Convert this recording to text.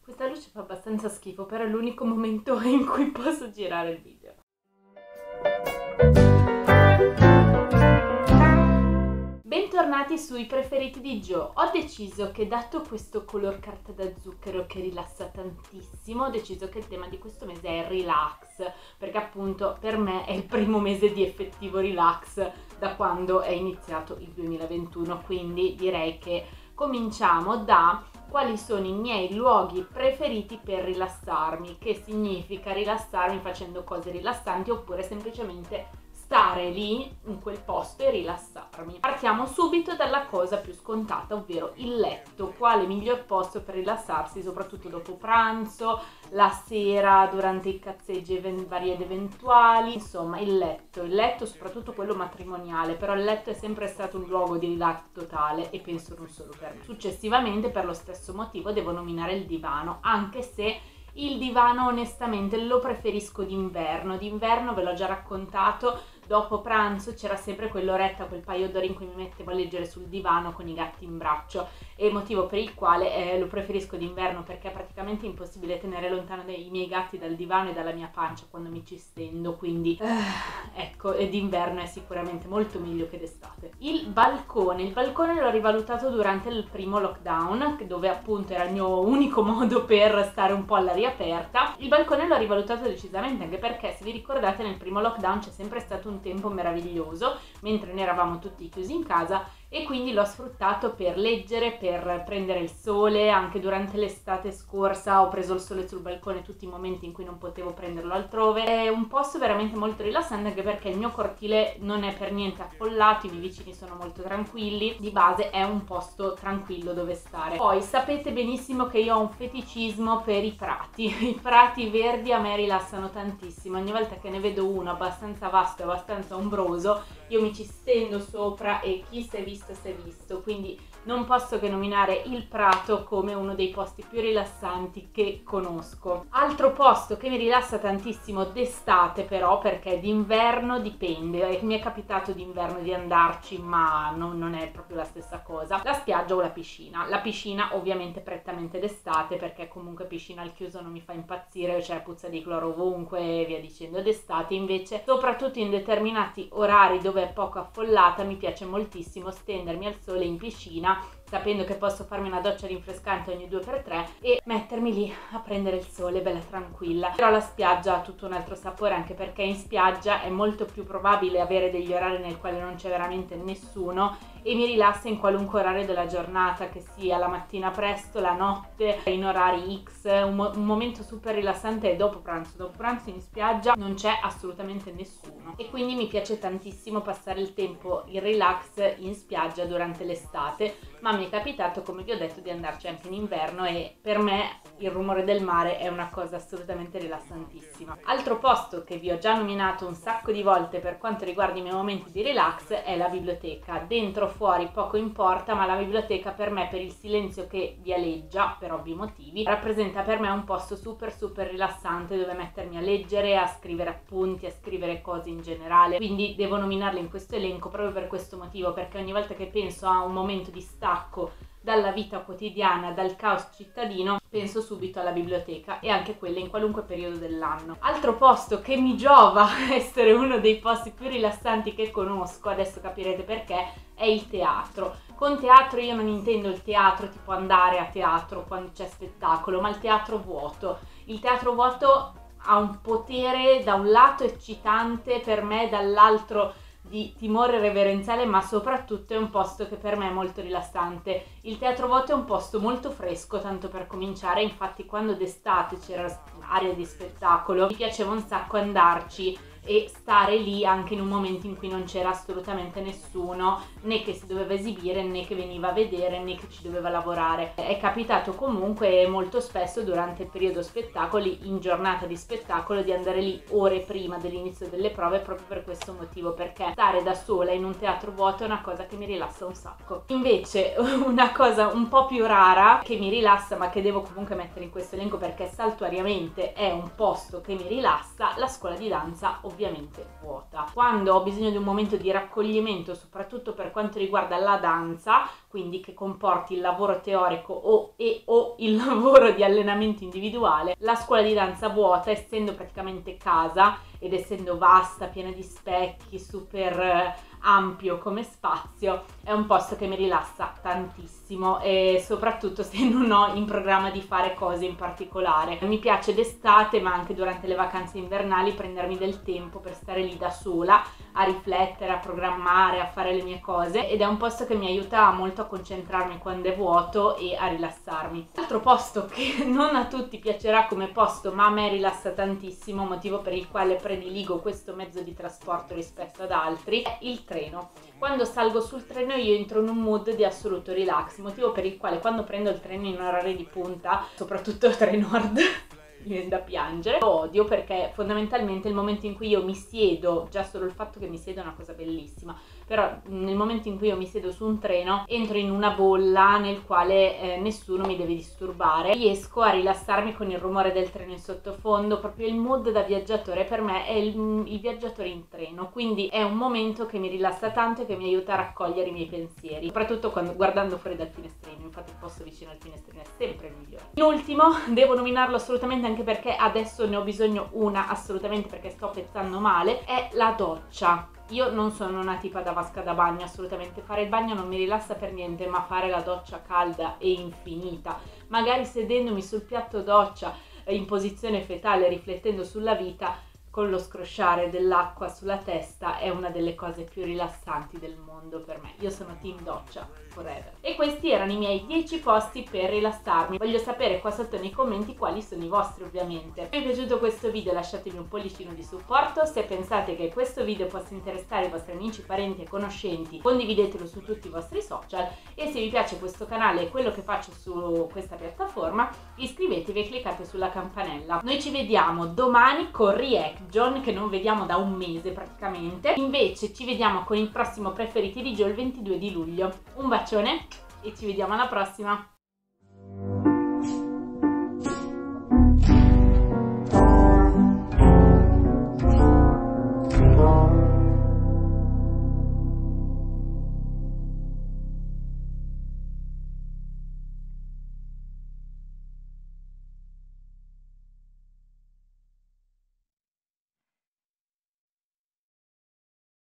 Questa luce fa abbastanza schifo, però è l'unico momento in cui posso girare il video. Bentornati sui preferiti di Gio. Ho deciso che, dato questo color carta da zucchero che rilassa tantissimo, ho deciso che il tema di questo mese è relax, perché appunto per me è il primo mese di effettivo relax da quando è iniziato il 2021, quindi direi che cominciamo da quali sono i miei luoghi preferiti per rilassarmi, che significa rilassarmi facendo cose rilassanti oppure semplicemente stare lì in quel posto e rilassarmi. Partiamo subito dalla cosa più scontata, ovvero il letto. Quale miglior posto per rilassarsi, soprattutto dopo pranzo, la sera, durante i cazzeggi vari ed eventuali. Insomma, il letto, soprattutto quello matrimoniale, però il letto è sempre stato un luogo di relax totale e penso non solo per me. Successivamente, per lo stesso motivo, devo nominare il divano, anche se il divano onestamente lo preferisco d'inverno. D'inverno ve l'ho già raccontato, dopo pranzo c'era sempre quell'oretta, quel paio d'ore in cui mi mettevo a leggere sul divano con i gatti in braccio, e motivo per il quale lo preferisco d'inverno, perché è praticamente impossibile tenere lontano i miei gatti dal divano e dalla mia pancia quando mi ci stendo, quindi ecco, d'inverno è sicuramente molto meglio che d'estate. Il balcone l'ho rivalutato durante il primo lockdown, dove appunto era il mio unico modo per stare un po' all'aria aperta. Il balcone l'ho rivalutato decisamente, anche perché, se vi ricordate, nel primo lockdown c'è sempre stato un tempo meraviglioso mentre ne eravamo tutti chiusi in casa, e quindi l'ho sfruttato per leggere, per prendere il sole. Anche durante l'estate scorsa ho preso il sole sul balcone tutti i momenti in cui non potevo prenderlo altrove. È un posto veramente molto rilassante, anche perché il mio cortile non è per niente affollato, i miei vicini sono molto tranquilli, di base è un posto tranquillo dove stare. Poi sapete benissimo che io ho un feticismo per i prati. I prati verdi a me rilassano tantissimo, ogni volta che ne vedo uno abbastanza vasto e abbastanza ombroso io mi ci stendo sopra, e chi si è visto, quindi non posso che nominare il Prato come uno dei posti più rilassanti che conosco. Altro posto che mi rilassa tantissimo d'estate, però, perché d'inverno dipende, mi è capitato d'inverno di andarci, ma non è proprio la stessa cosa, la spiaggia o la piscina. La piscina ovviamente prettamente d'estate, perché comunque piscina al chiuso non mi fa impazzire, cioè puzza di cloro ovunque e via dicendo. D'estate invece, soprattutto in determinati orari dove è poco affollata, mi piace moltissimo stendermi al sole in piscina, sapendo che posso farmi una doccia rinfrescante ogni 2x3 e mettermi lì a prendere il sole bella tranquilla. Però la spiaggia ha tutto un altro sapore, anche perché in spiaggia è molto più probabile avere degli orari nel quale non c'è veramente nessuno, e mi rilassa in qualunque orario della giornata, che sia la mattina presto, la notte, in orari X. Un momento super rilassante è dopo pranzo. Dopo pranzo in spiaggia non c'è assolutamente nessuno, e quindi mi piace tantissimo passare il tempo in relax in spiaggia durante l'estate, ma mi è capitato, come vi ho detto, di andarci anche in inverno, e per me il rumore del mare è una cosa assolutamente rilassantissima. Altro posto che vi ho già nominato un sacco di volte per quanto riguarda i miei momenti di relax è la biblioteca. Dentro o fuori poco importa, ma la biblioteca per me, per il silenzio che vi aleggia per ovvi motivi, rappresenta per me un posto super rilassante dove mettermi a leggere, a scrivere appunti, a scrivere cose in generale. Quindi devo nominarle in questo elenco proprio per questo motivo, perché ogni volta che penso a un momento di stacco dalla vita quotidiana, dal caos cittadino, penso subito alla biblioteca, e anche quella in qualunque periodo dell'anno. Altro posto che mi giova essere uno dei posti più rilassanti che conosco, adesso capirete perché, è il teatro. Con teatro io non intendo il teatro tipo andare a teatro quando c'è spettacolo, ma il teatro vuoto. Il teatro vuoto ha un potere da un lato eccitante per me, dall'altro di timore reverenziale, ma soprattutto è un posto che per me è molto rilassante. Il teatro vuoto è un posto molto fresco, tanto per cominciare, infatti quando d'estate c'era aria di spettacolo mi piaceva un sacco andarci e stare lì anche in un momento in cui non c'era assolutamente nessuno, né che si doveva esibire, né che veniva a vedere, né che ci doveva lavorare. È capitato comunque molto spesso durante il periodo spettacoli, in giornata di spettacolo, di andare lì ore prima dell'inizio delle prove, proprio per questo motivo, perché stare da sola in un teatro vuoto è una cosa che mi rilassa un sacco. Invece una cosa un po' più rara che mi rilassa, ma che devo comunque mettere in questo elenco perché saltuariamente è un posto che mi rilassa, la scuola di danza ovviamente. ovviamente vuota. Quando ho bisogno di un momento di raccoglimento, soprattutto per quanto riguarda la danza, quindi che comporti il lavoro teorico o il lavoro di allenamento individuale, la scuola di danza vuota, essendo praticamente casa ed essendo vasta, piena di specchi, super ampio come spazio, è un posto che mi rilassa tantissimo, e soprattutto se non ho in programma di fare cose in particolare. Mi piace d'estate, ma anche durante le vacanze invernali, prendermi del tempo per stare lì da sola a riflettere, a programmare, a fare le mie cose, ed è un posto che mi aiuta molto a concentrarmi quando è vuoto e a rilassarmi. Altro posto che non a tutti piacerà come posto, ma a me rilassa tantissimo, motivo per il quale prediligo questo mezzo di trasporto rispetto ad altri, è il treno. Quando salgo sul treno io entro in un mood di assoluto relax, motivo per il quale quando prendo il treno in orario di punta, soprattutto Trenord, mi viene da piangere, lo odio, perché fondamentalmente il momento in cui io mi siedo, già solo il fatto che mi siedo è una cosa bellissima, però nel momento in cui io mi siedo su un treno entro in una bolla nel quale nessuno mi deve disturbare, riesco a rilassarmi con il rumore del treno in sottofondo. Proprio il mood da viaggiatore per me è il viaggiatore in treno, quindi è un momento che mi rilassa tanto e che mi aiuta a raccogliere i miei pensieri, soprattutto quando guardando fuori dal finestrino. Infatti il posto vicino al finestrino è sempre il migliore. In ultimo devo nominarlo assolutamente, anche perché adesso ne ho bisogno assolutamente, perché sto pezzando male, è la doccia. Io non sono una tipa da vasca da bagno, assolutamente, fare il bagno non mi rilassa per niente, ma fare la doccia calda e infinita, magari sedendomi sul piatto doccia in posizione fetale, riflettendo sulla vita, con lo scrosciare dell'acqua sulla testa, è una delle cose più rilassanti del mondo per me. Io sono team doccia forever. E questi erano i miei 10 posti per rilassarmi. Voglio sapere qua sotto nei commenti quali sono i vostri, ovviamente. Se vi è piaciuto questo video lasciatemi un pollicino di supporto, se pensate che questo video possa interessare i vostri amici, parenti e conoscenti condividetelo su tutti i vostri social, e se vi piace questo canale e quello che faccio su questa piattaforma iscrivetevi e cliccate sulla campanella. Noi ci vediamo domani con Reaction, che non vediamo da un mese praticamente, invece ci vediamo con il prossimo Preferiti di Gio il 22 di luglio. Un bacione e ci vediamo alla prossima!